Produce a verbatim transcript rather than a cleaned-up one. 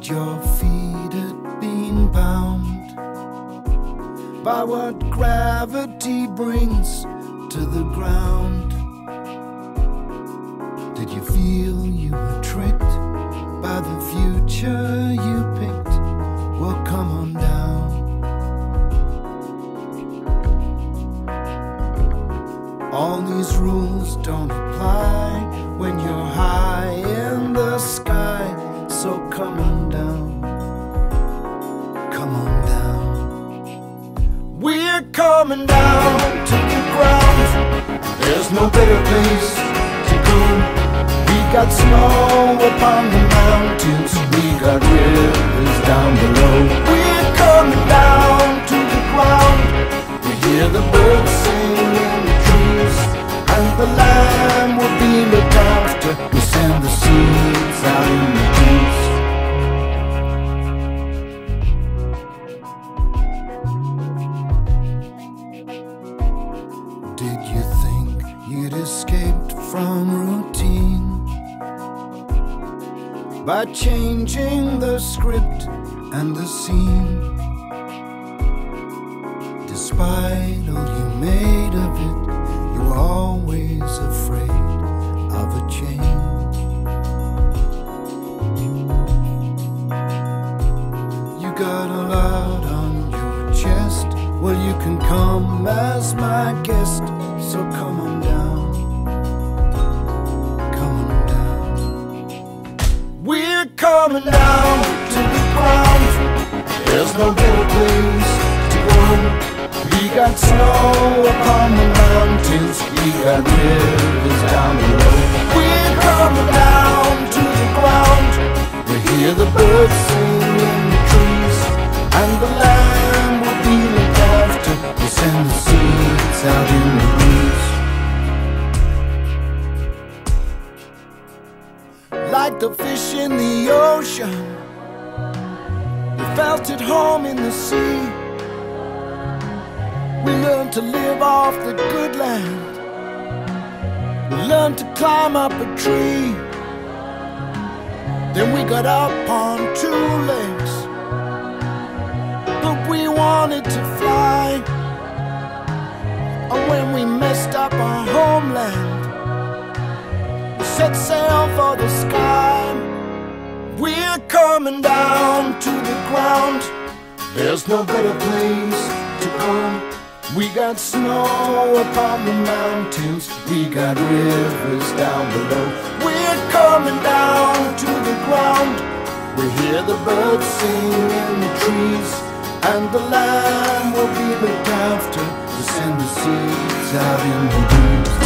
that your feet had been bound by what gravity brings to the ground? Did you feel you were tricked by the future you picked? Well, come on down. All these rules don't apply when you're high in the sky. So come on down, come on down. We're coming down to the ground. There's no better place to go. We got snow upon the mountains, we got rivers down below. We're coming down to the ground. We hear the birds sing in the trees, and the land will be looked after. We send the seeds out in the breeze. Did you think you'd escaped from routine by changing the script and the scene? Despite all you made of it, you were always afraid of a change. You got a lot on your chest. Well, you can come as my guest. So come on down, come on down. We're coming down to the ground. There's no better place to go. We got snow upon the mountains, we got rivers down below. We're coming down to the ground. We hear the birds sing in the trees, and the land will be looked after. We send the seeds out in the breeze. Like the fish in the ocean, we felt at home in the sea. We learned to live off the good land. We learned to climb up a tree. Then we got up on two legs, but we wanted to fly. And when we messed up our homeland, we set sail for the sky. We're coming down to the ground. There's no better place to go. We got snow upon the mountains, we got rivers down below. We're coming down to the ground. We hear the birds sing in the trees, and the land will be looked after. To send the seeds out in the breeze.